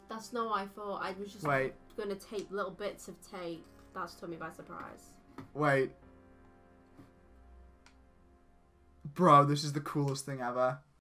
That's not what I thought. I was just going to tape little bits of tape. That's took me by surprise. Wait. Bro, this is the coolest thing ever.